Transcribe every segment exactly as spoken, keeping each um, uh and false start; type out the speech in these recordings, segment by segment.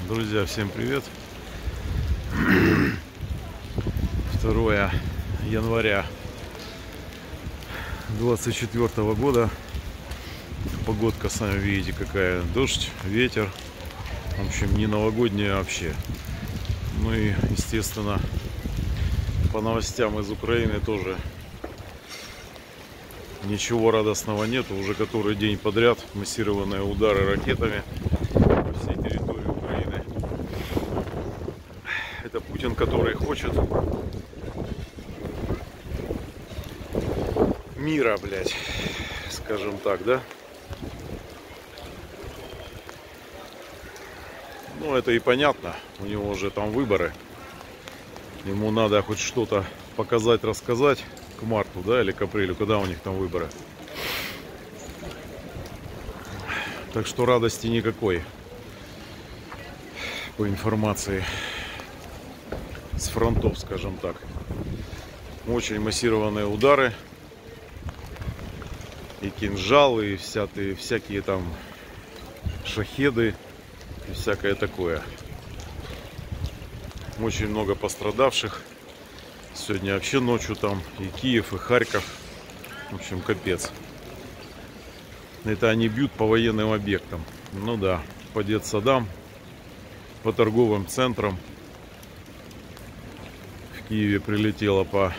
Друзья, всем привет! второе января двадцать четвёртого года. Погодка, сами видите, какая. Дождь, ветер. В общем, не новогодняя вообще. Ну и, естественно, по новостям из Украины тоже ничего радостного нету. Уже который день подряд массированные удары ракетами по всей территории Украины. Это Путин, который хочет мира, блядь, скажем так, да? Ну, это и понятно. У него уже там выборы. Ему надо хоть что-то показать, рассказать к марту, да, или к апрелю, когда у них там выборы. Так что радости никакой по информации с фронтов, скажем так. Очень массированные удары. И кинжалы, и всякие, всякие там шахеды, и всякое такое. Очень много пострадавших. Сегодня вообще ночью там и Киев, и Харьков. В общем, капец. Это они бьют по военным объектам. Ну да, по детсадам, по торговым центрам. В Киеве прилетело по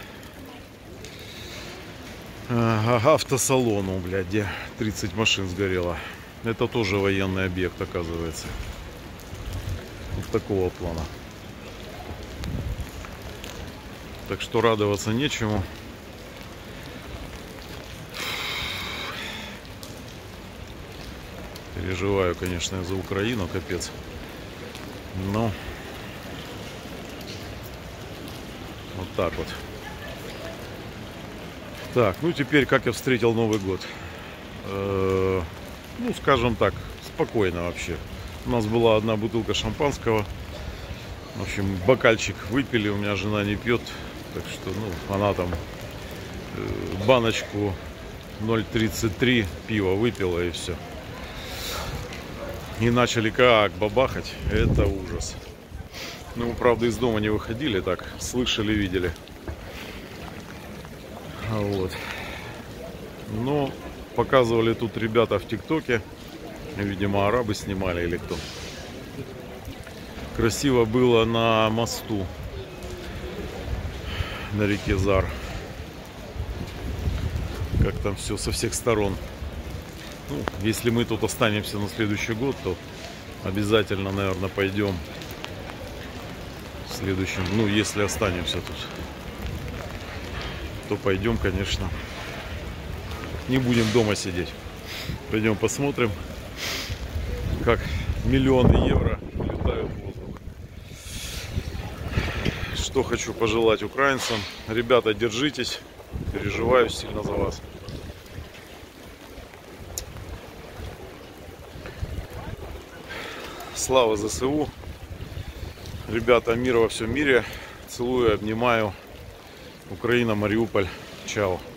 автосалону, блядь, где тридцать машин сгорело. Это тоже военный объект, оказывается. Вот такого плана. Так что радоваться нечему. Переживаю, конечно, за Украину, капец. Но вот так вот. Так, ну теперь как я встретил Новый год. Э-э- ну, скажем так, спокойно вообще. У нас была одна бутылка шампанского. В общем, бокальчик выпили. У меня жена не пьет. Так что, ну, она там э, баночку ноль тридцать три пива выпила и все. И начали как бабахать. Это ужас. Ну, мы, правда, из дома не выходили, так слышали, видели. Вот. Но показывали тут ребята в ТикТоке. Видимо, арабы снимали или кто. Красиво было на мосту на реке Зар. Как там все со всех сторон. Ну, если мы тут останемся на следующий год, то обязательно, наверное, пойдем в следующем. Ну, если останемся тут, то пойдем, конечно. Не будем дома сидеть. Пойдем посмотрим, как миллионы евро летают в воздух. Что хочу пожелать украинцам. Ребята, держитесь. Переживаю сильно за вас. Слава ЗСУ. Ребята, мира во всем мире. Целую, обнимаю. Украина, Мариуполь. Чао.